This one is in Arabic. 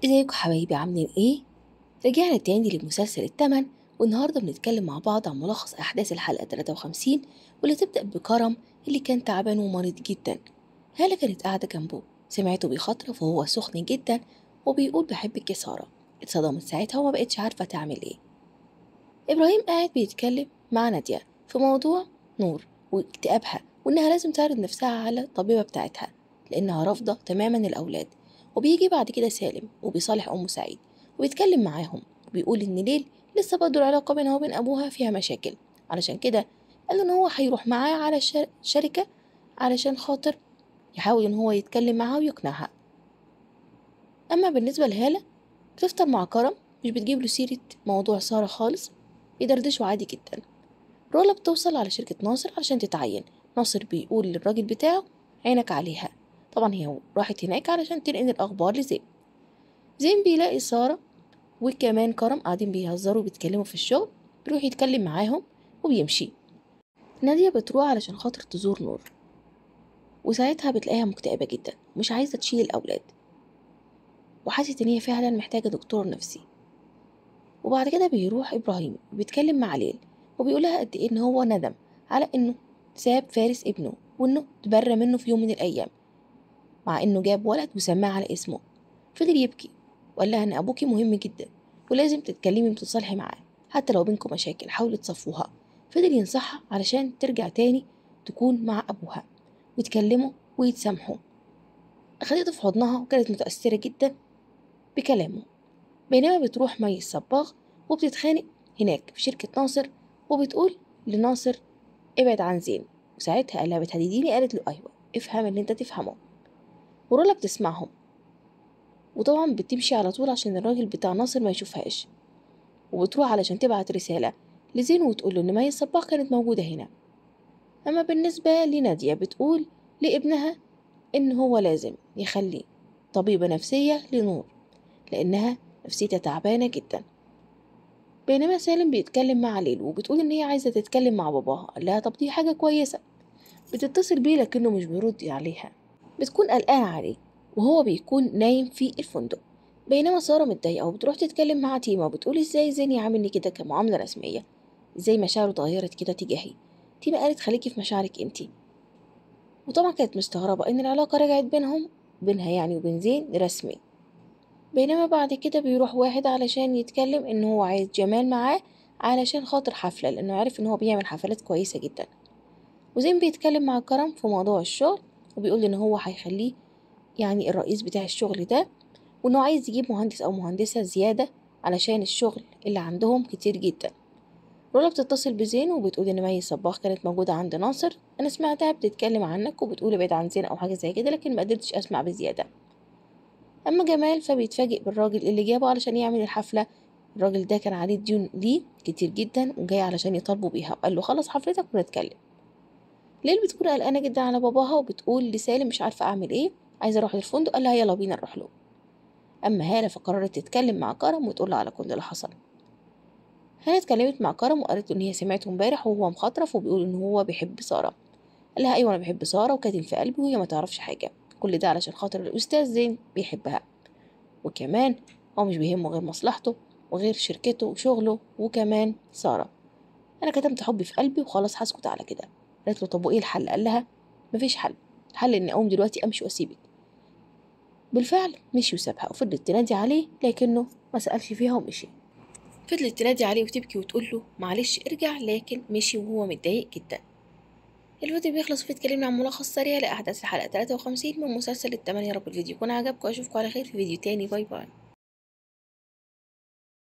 ازيكم حبايبي عاملين ايه؟ رجعنا تاني لمسلسل التمن، والنهاردة بنتكلم مع بعض عن ملخص أحداث الحلقة 53 واللي تبدأ بكرم اللي كان تعبان ومريض جدا. هالة كانت قاعدة جنبه، سمعته بيخاطرف وهو سخن جدا وبيقول بحبك يا سارة. اتصدمت ساعتها وما بقتش عارفة تعمل ايه. إبراهيم قاعد بيتكلم مع نادية في موضوع نور واكتئابها وإنها لازم تعرض نفسها على الطبيبة بتاعتها لأنها رافضة تماما الأولاد. وبيجي بعد كده سالم وبيصالح أم سعيد وبيتكلم معاهم وبيقول إن ليل لسه برضه العلاقة بينها وبين أبوها فيها مشاكل، علشان كده قال إن هو هيروح معاه على شركة علشان خاطر يحاول إن هو يتكلم معاها ويقنعها. أما بالنسبة لهالة بتفطر مع كرم، مش بتجيب له سيرة موضوع سارة خالص، بيدردشوا عادي جدا. رولا بتوصل على شركة ناصر علشان تتعين. ناصر بيقول للراجل بتاعه عينك عليها. طبعا هي راحت هناك علشان تنقل الأخبار لزين. زين بيلاقي سارة وكمان كرم قاعدين بيهزروا وبيتكلموا في الشغل، بيروح يتكلم معاهم وبيمشي. نادية بتروح علشان خاطر تزور نور، وساعتها بتلاقيها مكتئبة جدا ومش عايزة تشيل الأولاد، وحاسة إن هي فعلا محتاجة دكتور نفسي. وبعد كده بيروح إبراهيم وبيتكلم مع ليل وبيقولها قد إيه إن هو ندم على إنه ساب فارس ابنه وإنه تبرى منه في يوم من الأيام، مع إنه جاب ولد وسماه على اسمه. فضل يبكي وقال لها إن أبوكي مهم جدا ولازم تتكلمي وتتصالحي معاه، حتى لو بينكم مشاكل حاولي تصفوها. فضل ينصحها علشان ترجع تاني تكون مع أبوها ويتكلموا ويتسامحوا. أخدته في حضنها وكانت متأثرة جدا بكلامه. بينما بتروح مي الصباغ وبتتخانق هناك في شركة ناصر وبتقول لناصر ابعد عن زين، وساعتها قال لها بتهدديني؟ قالت له أيوة، افهم اللي انت تفهمه. ورولا بتسمعهم وطبعا بتمشي على طول عشان الراجل بتاع ناصر ما يشوفهاش، وبتروح علشان تبعت رسالة لزين وتقول له إن مي الصباغ كانت موجودة هنا. أما بالنسبة لنادية بتقول لابنها إن هو لازم يخلي طبيبة نفسية لنور لأنها نفسيتها تعبانة جدا. بينما سالم بيتكلم مع ليل وبتقول إن هي عايزة تتكلم مع باباها، قال لها طب دي حاجة كويسة. بتتصل بيه لكنه مش بيرد عليها، بتكون قلقانة عليه وهو بيكون نايم في الفندق. بينما سارة متضايقة وبتروح تتكلم مع تيما وبتقول ازاي زين يعاملني كده كمعاملة رسمية، ازاي مشاعره اتغيرت كده تجاهي. تيما قالت خليكي في مشاعرك انتي، وطبعا كانت مستغربة ان العلاقة رجعت بينها يعني وبين زين رسمي. بينما بعد كده بيروح واحد علشان يتكلم ان هو عايز جمال معاه علشان خاطر حفلة لانه عارف ان هو بيعمل حفلات كويسة جدا. وزين بيتكلم مع كرم في موضوع الشغل وبيقول ان هو هيخليه يعني الرئيس بتاع الشغل ده، وانه عايز يجيب مهندس او مهندسة زيادة علشان الشغل اللي عندهم كتير جدا. رولا بتتصل بزين وبتقول ان مي صباح كانت موجودة عند ناصر، انا سمعتها بتتكلم عنك وبتقول ابعد عن زين او حاجة زي كده لكن ما قدرتش اسمع بزيادة. اما جمال فبيتفاجئ بالراجل اللي جابه علشان يعمل الحفلة. الراجل ده كان عليه ديون ليه كتير جدا وجاي علشان يطالبه بيها، وقال له خلص حفلتك ونتكلم. ليل بتكون قلقانة جدا على باباها وبتقول لسالم مش عارفة اعمل ايه، عايزة اروح للفندق، قال لها يلا بينا نروح له. اما هالة فقررت تتكلم مع كرم وتقول له على كل اللي حصل. هالة اتكلمت مع كرم وقالت له ان هي سمعته امبارح وهو مخاطرف وبيقول ان هو بيحب سارة. قال لها ايوه انا بحب سارة وكاتم في قلبي وهي ما تعرفش حاجة، كل ده علشان خاطر الاستاذ زين بيحبها، وكمان هو مش بيهمه غير مصلحته وغير شركته وشغله وكمان سارة. انا كتمت حبي في قلبي وخلاص هسكت على كده. قالت له طب وايه الحل؟ قال لها مفيش حل، الحل اني اقوم دلوقتي امشي واسيبك. بالفعل مشي وسابها وفضلت تنادي عليه لكنه ما سألش فيها ومشي. فضلت تنادي عليه وتبكي وتقول له معلش ارجع، لكن مشي وهو متضايق جدا. الفيديو بيخلص وفي اتكلمنا عن ملخص سريع لأحداث الحلقة 53 من مسلسل التمن. يا رب الفيديو يكون عجبكم واشوفكم على خير في فيديو تاني. باي باي.